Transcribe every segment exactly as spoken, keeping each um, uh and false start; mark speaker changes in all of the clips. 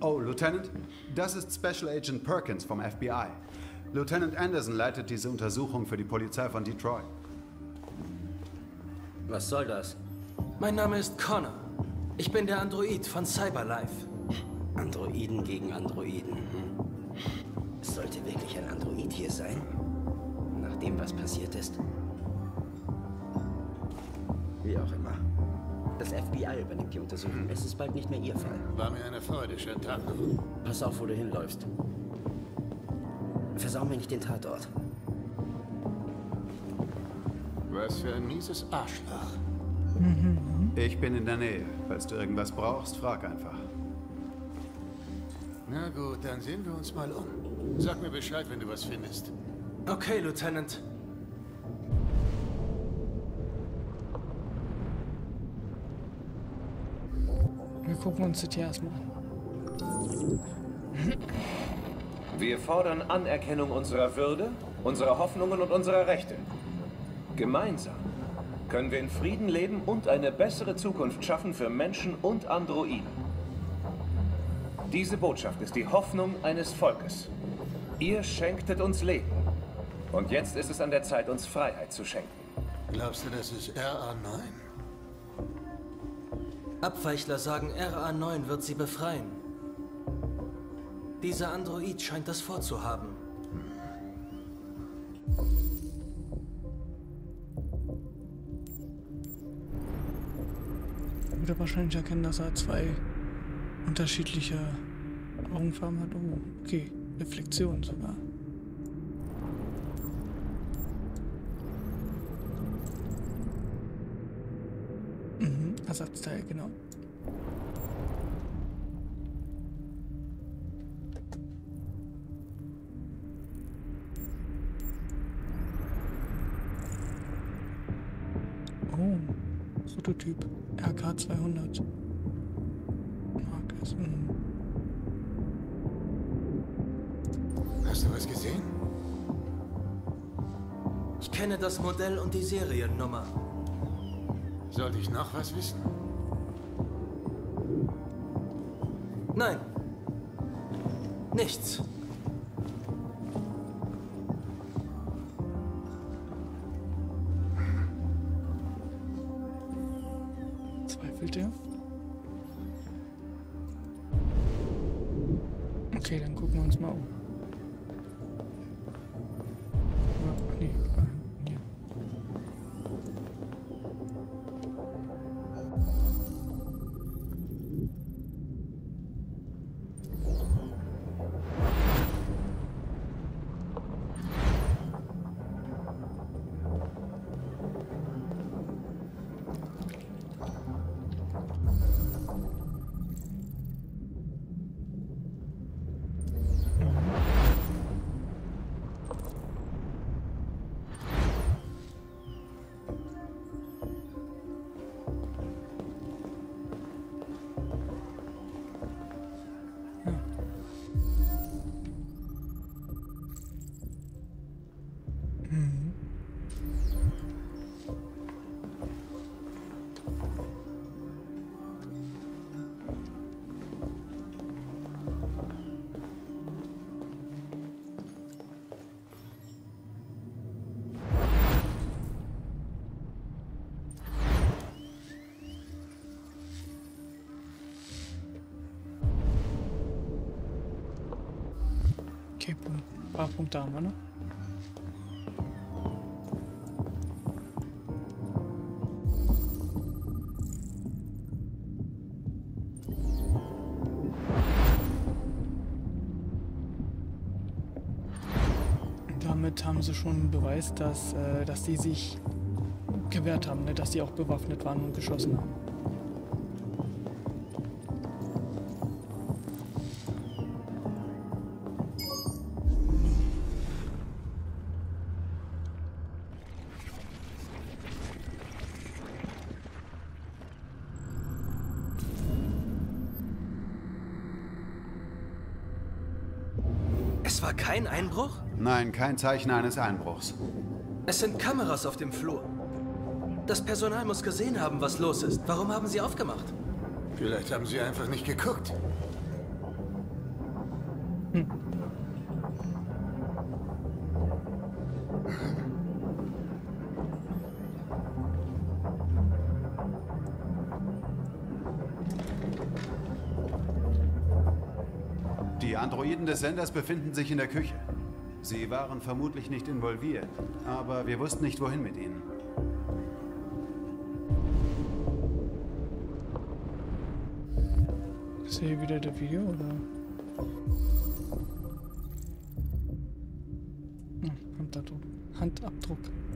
Speaker 1: Oh, Lieutenant, das ist Special Agent Perkins vom F B I. Lieutenant Anderson leitet diese Untersuchung für die Polizei von Detroit.
Speaker 2: Was soll das?
Speaker 3: Mein Name ist Connor. Ich bin der Android von Cyberlife.
Speaker 2: Androiden gegen Androiden. Hm? Es sollte wirklich ein Android hier sein? Nach dem, was passiert ist? Wie auch immer. Das F B I übernimmt die Untersuchung. Es ist bald nicht mehr Ihr Fall.
Speaker 4: War mir eine Freude. Schönen Tag noch.
Speaker 2: Pass auf, wo du hinläufst. Versau mir nicht den Tatort.
Speaker 4: Was für ein mieses Arschloch.
Speaker 1: Ich bin in der Nähe. Falls du irgendwas brauchst, frag einfach.
Speaker 4: Na gut, dann sehen wir uns mal um. Sag mir Bescheid, wenn du was findest.
Speaker 3: Okay, Lieutenant.
Speaker 5: Wir gucken uns das hier erstmal an.
Speaker 6: Wir fordern Anerkennung unserer Würde, unserer Hoffnungen und unserer Rechte. Gemeinsam können wir in Frieden leben und eine bessere Zukunft schaffen für Menschen und Androiden. Diese Botschaft ist die Hoffnung eines Volkes. Ihr schenktet uns Leben. Und jetzt ist es an der Zeit, uns Freiheit zu schenken.
Speaker 4: Glaubst du, das ist R A neun?
Speaker 3: Abweichler sagen, R A neun wird sie befreien. Dieser Android scheint das vorzuhaben.
Speaker 5: Würde wahrscheinlich erkennen, dass er zwei unterschiedliche Augenfarben hat. Oh, okay. Reflexion sogar. Mhm, Ersatzteil, genau. Oh, Prototyp R K zweihundert. Marcus, mhm.
Speaker 4: Hast du was gesehen?
Speaker 3: Ich kenne das Modell und die Seriennummer.
Speaker 4: Sollte ich noch was wissen?
Speaker 3: Nein. Nichts.
Speaker 5: Zweifelt er? Okay, dann gucken wir uns mal um. Ach nee, hier. Okay, ein paar Punkte haben wir, ne? Damit haben sie schon einen Beweis, dass, äh, dass die sich gewehrt haben, ne? Dass die auch bewaffnet waren und geschossen haben.
Speaker 3: Es war kein Einbruch?
Speaker 1: Nein, kein Zeichen eines Einbruchs.
Speaker 3: Es sind Kameras auf dem Flur. Das Personal muss gesehen haben, was los ist. Warum haben Sie aufgemacht?
Speaker 4: Vielleicht haben sie einfach nicht geguckt.
Speaker 5: Hm.
Speaker 1: Die Androiden des Senders befinden sich in der Küche. Sie waren vermutlich nicht involviert, aber wir wussten nicht, wohin mit ihnen.
Speaker 5: Ist hier wieder der Video, oder? Hm, Handabdruck. Handabdruck.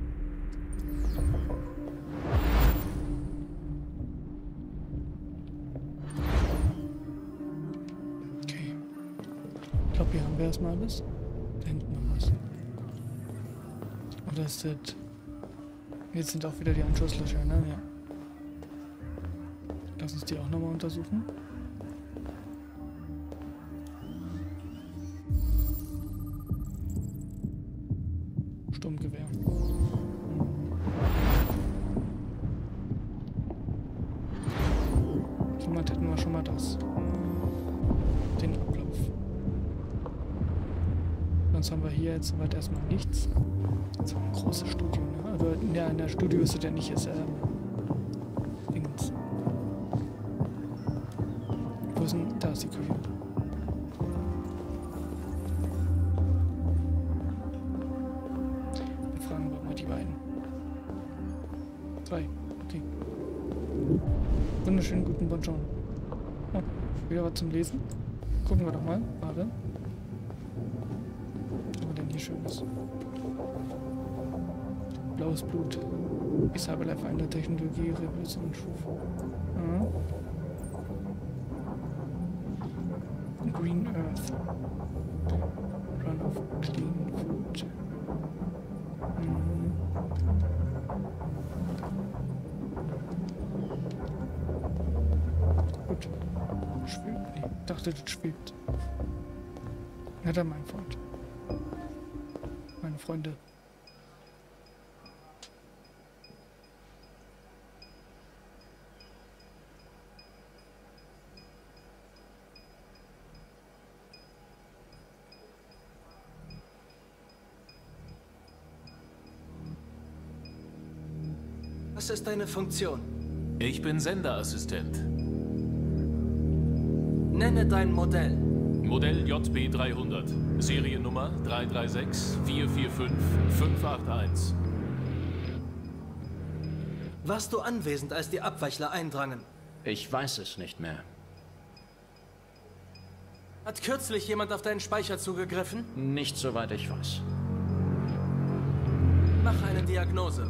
Speaker 5: Okay. Ich glaube, hier haben wir erstmal alles. Da hinten noch was. Oder ist das... Jetzt sind auch wieder die Anschlusslöcher, ne? Ja. Lass uns die auch nochmal untersuchen. Sturmgewehr. Jemand hätten wir schon mal das. Den Ablauf. Sonst haben wir hier jetzt soweit erstmal nichts. So ein großes Studio, ne? Also, ja, in der Studio ist es ja nicht, ist ähm, Dingens. Wo ist denn, da ist die Küche. Befragen wir mal die beiden. Drei, okay. Wunderschönen guten Bonjour. Oh, wieder was zum Lesen. Gucken wir doch mal, warte. Was haben wir denn hier Schönes? Blaues Blut. Die Cyberlife eine Technologie, Revolution schuf. Mhm. Green Earth. Run of Clean Food. Mhm. Gut. Schwebt. Nee, ich dachte, das schwebt. Na dann, mein Freund. Meine Freunde.
Speaker 3: Was ist deine Funktion?
Speaker 7: Ich bin Senderassistent.
Speaker 3: Nenne dein Modell.
Speaker 7: Modell J B dreihundert. Seriennummer drei drei sechs vier vier fünf fünf acht eins.
Speaker 3: Warst du anwesend, als die Abweichler eindrangen?
Speaker 8: Ich weiß es nicht mehr.
Speaker 3: Hat kürzlich jemand auf deinen Speicher zugegriffen?
Speaker 8: Nicht soweit ich weiß.
Speaker 3: Mach eine Diagnose.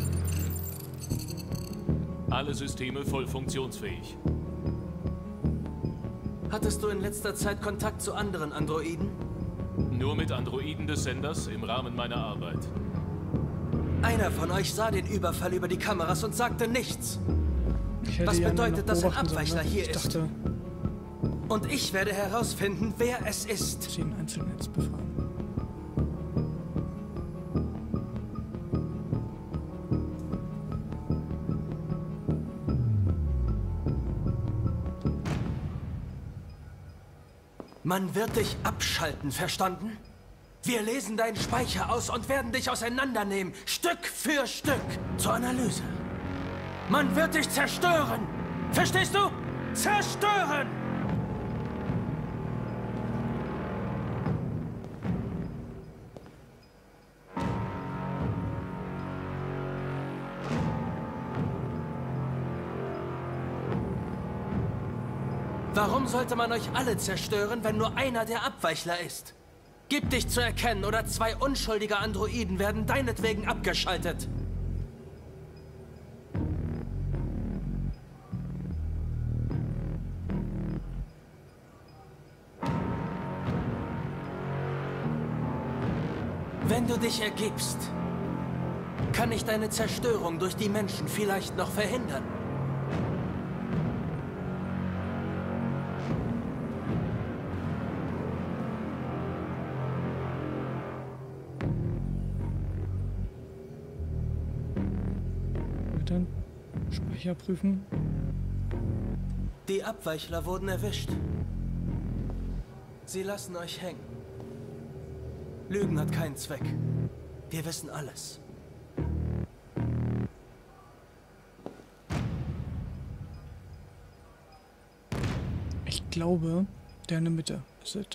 Speaker 7: Alle Systeme voll funktionsfähig.
Speaker 3: Hattest du in letzter Zeit Kontakt zu anderen Androiden?
Speaker 7: Nur mit Androiden des Senders im Rahmen meiner Arbeit.
Speaker 3: Einer von euch sah den Überfall über die Kameras und sagte nichts.
Speaker 5: Ich hätte
Speaker 3: Was
Speaker 5: ja
Speaker 3: bedeutet,
Speaker 5: noch
Speaker 3: dass ein
Speaker 5: beobachten sollen,
Speaker 3: Abweichler
Speaker 5: ne?
Speaker 3: hier
Speaker 5: ich
Speaker 3: ist?
Speaker 5: dachte,
Speaker 3: Und ich werde herausfinden, wer es ist.
Speaker 5: sie ihn einzeln jetzt befragen.
Speaker 3: Man wird dich abschalten, verstanden? Wir lesen deinen Speicher aus und werden dich auseinandernehmen, Stück für Stück, zur Analyse. Man wird dich zerstören! Verstehst du? Zerstören! Warum sollte man euch alle zerstören, wenn nur einer der Abweichler ist? Gib dich zu erkennen, oder zwei unschuldige Androiden werden deinetwegen abgeschaltet. Wenn du dich ergibst, kann ich deine Zerstörung durch die Menschen vielleicht noch verhindern.
Speaker 5: Dann Speicher prüfen.
Speaker 3: Die Abweichler wurden erwischt. Sie lassen euch hängen. Lügen hat keinen Zweck. Wir wissen alles.
Speaker 5: Ich glaube, der in der Mitte ist es.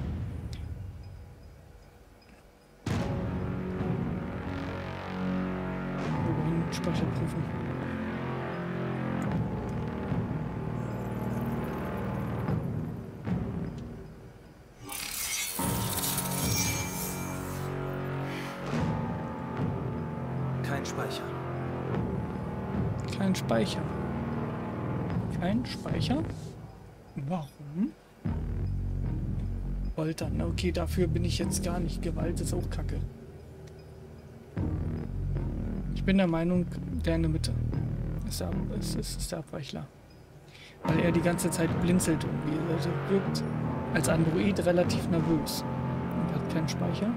Speaker 5: Wir wollen Speicher prüfen.
Speaker 3: Kein Speicher.
Speaker 5: Kein Speicher. Kein Speicher? Warum? Poltern. Okay, dafür bin ich jetzt gar nicht. Gewalt ist auch Kacke. Ich bin der Meinung, der in der Mitte ist der, ist, ist, ist der Abweichler. Weil er die ganze Zeit blinzelt irgendwie. Also wirkt als Android relativ nervös. Und hat keinen Speicher.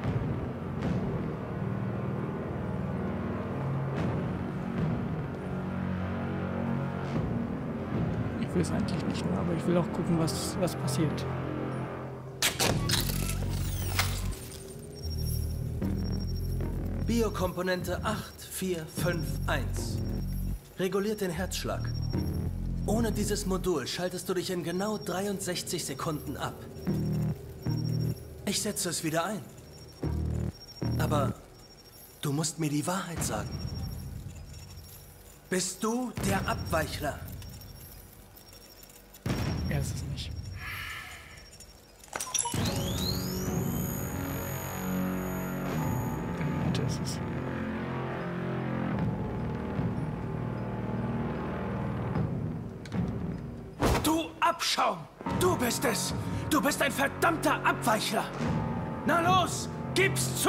Speaker 5: Ich will es eigentlich nicht mehr, aber ich will auch gucken, was, was passiert.
Speaker 3: Biokomponente acht vier fünf eins. Reguliert den Herzschlag. Ohne dieses Modul schaltest du dich in genau dreiundsechzig Sekunden ab. Ich setze es wieder ein. Aber du musst mir die Wahrheit sagen. Bist du der Abweichler?
Speaker 5: Er ist es nicht. In der Mitte ist es.
Speaker 3: Du Abschaum! Du bist es! Du bist ein verdammter Abweichler! Na los, gib's zu!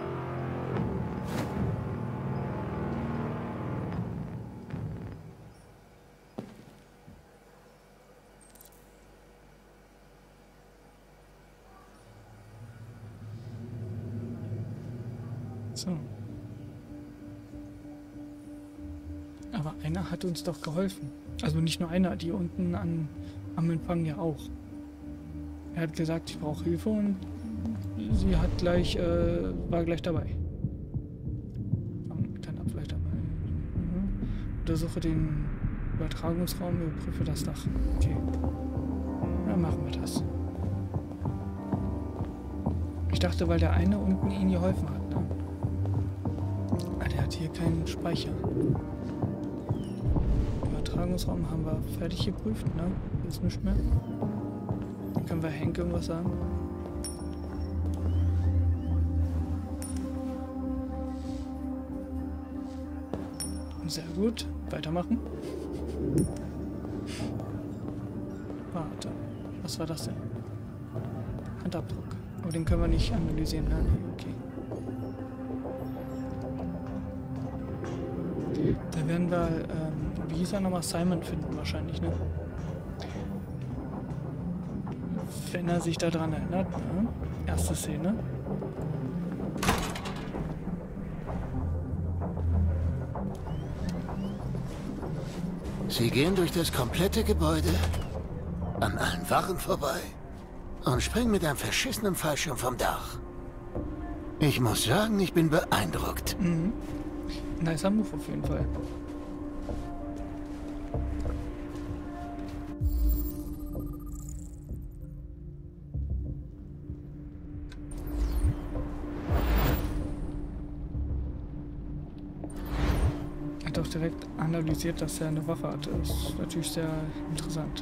Speaker 5: So. Aber einer hat uns doch geholfen. Also nicht nur einer, die unten an, am Empfang ja auch. Er hat gesagt, ich brauche Hilfe und sie hat gleich, äh, war gleich dabei. Kein Abweich dabei. Mhm. Untersuche den Übertragungsraum, überprüfe das Dach. Okay. Dann machen wir das. Ich dachte, weil der eine unten ihnen geholfen hat, ne? Ah, der hat hier keinen Speicher. Übertragungsraum haben wir fertig geprüft, ne? Ist nicht mehr. Können wir Henk irgendwas sagen? Sehr gut. Weitermachen. Warte. Was war das denn? Handabdruck. Aber den können wir nicht analysieren, ne? Okay. Da werden wir, ähm, wie hieß er nochmal? Simon finden wahrscheinlich, ne? Wenn er sich daran erinnert, ne? Erste Szene.
Speaker 4: Sie gehen durch das komplette Gebäude, an allen Wachen vorbei und springen mit einem verschissenen Fallschirm vom Dach. Ich muss sagen, ich bin beeindruckt.
Speaker 5: Mhm. Nicer Move auf jeden Fall. Er hat auch direkt analysiert, dass er eine Waffe hatte. Das ist natürlich sehr interessant.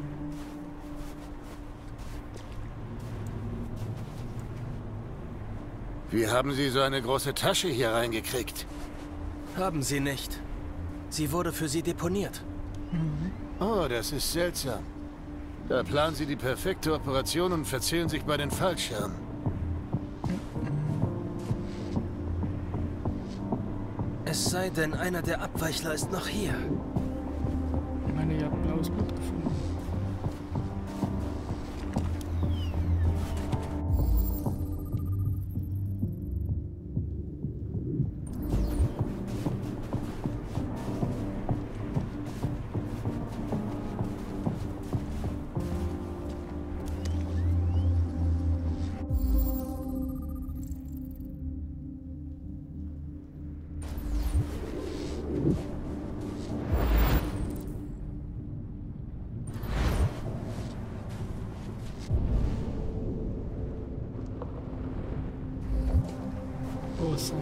Speaker 4: Wie haben Sie so eine große Tasche hier reingekriegt?
Speaker 3: Haben Sie nicht. Sie wurde für Sie deponiert.
Speaker 5: Mhm.
Speaker 4: Oh, das ist seltsam. Da planen Sie die perfekte Operation und verzählen sich bei den Fallschirmen.
Speaker 3: Es sei denn, einer der Abweichler ist noch hier.
Speaker 5: Ich meine, ihr habt blaues Blut gefunden. Awesome.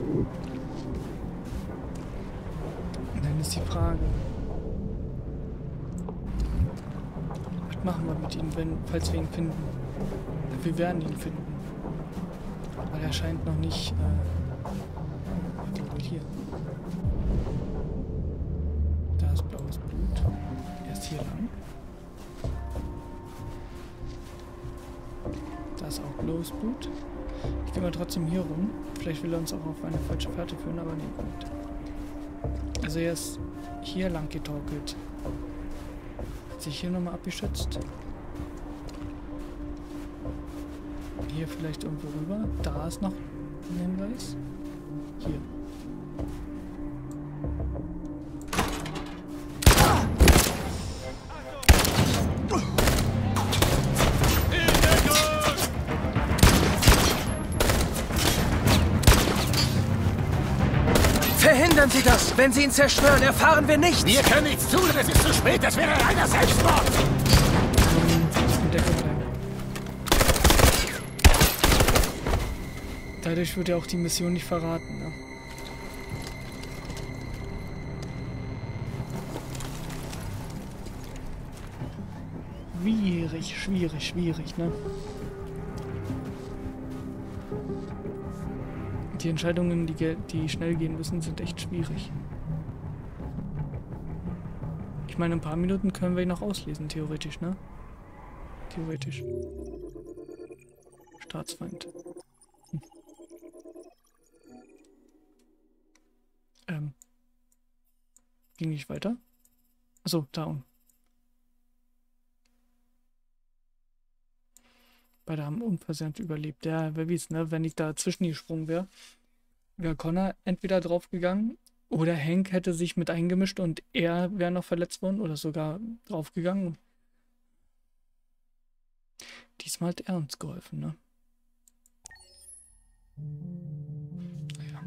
Speaker 5: Und dann ist die Frage, was machen wir mit ihm, wenn, falls wir ihn finden? Wir werden ihn finden. Weil er scheint noch nicht... Äh, wohl hier. Da ist blaues Blut. Er ist hier lang. Da ist auch blaues Blut. Ich gehe mal trotzdem hier rum. Vielleicht will er uns auch auf eine falsche Fährte führen, aber nee, gut. Also er ist hier lang getorkelt. Hat sich hier nochmal abgeschätzt. Hier vielleicht irgendwo rüber. Da ist noch ein Hinweis. Hier.
Speaker 3: Verhindern Sie das! Wenn Sie ihn zerstören, erfahren wir nichts!
Speaker 4: Wir können nichts tun, es ist zu spät, das wäre reiner Selbstmord!
Speaker 5: Dadurch wird ja auch die Mission nicht verraten, ne? Schwierig, schwierig, schwierig, ne? Die Entscheidungen, die, die schnell gehen müssen, sind echt schwierig. Ich meine, ein paar Minuten können wir ihn noch auslesen, theoretisch, ne? Theoretisch. Staatsfeind. Hm. Ähm. Ging nicht weiter? Achso, da unten. Beide haben unversehrt überlebt. Ja, wer weiß, ne? Wenn ich da zwischen gesprungen wäre, wäre Connor entweder draufgegangen oder Hank hätte sich mit eingemischt und er wäre noch verletzt worden oder sogar draufgegangen. Diesmal hat er uns geholfen, ne? Naja.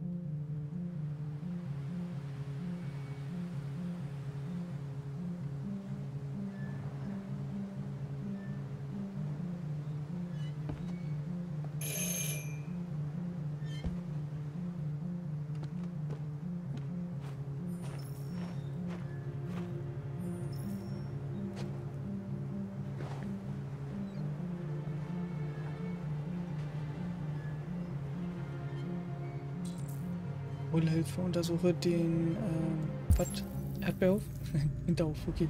Speaker 5: Hilfe, untersuche den äh, was? Erdbeerhof? Hinterhof, okay.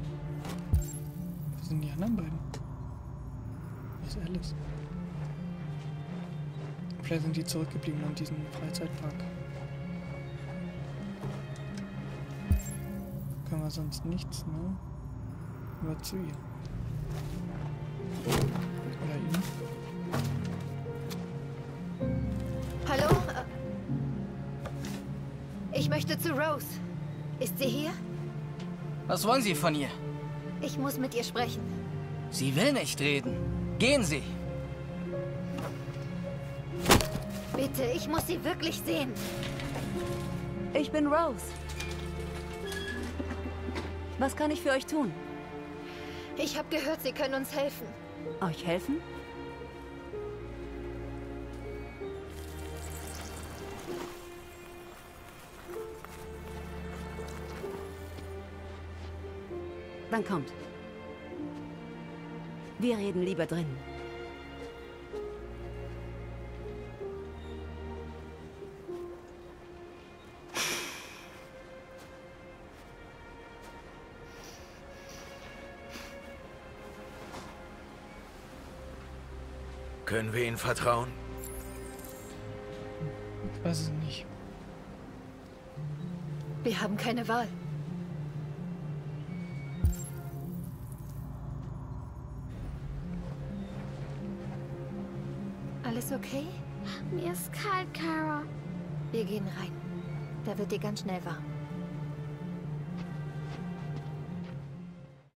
Speaker 5: Wo sind die anderen beiden? Wo ist Alice? Vielleicht sind die zurückgeblieben an diesem Freizeitpark. Können wir sonst nichts, ne? Nur zu ihr. Oder ihm.
Speaker 9: Hallo? Ich möchte zu Rose. Ist sie hier?
Speaker 10: Was wollen Sie von ihr?
Speaker 9: Ich muss mit ihr sprechen.
Speaker 10: Sie will nicht reden. Gehen Sie.
Speaker 9: Bitte, ich muss sie wirklich sehen.
Speaker 11: Ich bin Rose. Was kann ich für euch tun?
Speaker 9: Ich habe gehört, Sie können uns helfen.
Speaker 11: Euch helfen? Dann kommt. Wir reden lieber drin.
Speaker 3: Können wir ihnen vertrauen?
Speaker 5: Ich weiß es nicht.
Speaker 9: Wir haben keine Wahl. Alles okay?
Speaker 12: Mir ist kalt, Kara.
Speaker 9: Wir gehen rein. Da wird dir ganz schnell warm.